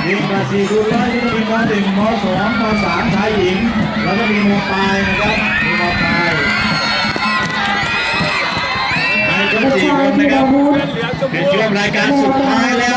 มีม.4คูณร้อยมีม.1ม.2ม.3ชายหญิงแล้วก็มีม.ปลายนะครับมีม.ปลายในทั้ง4คนนะครับเป็นช่วงรายการสุดท้ายแล้ว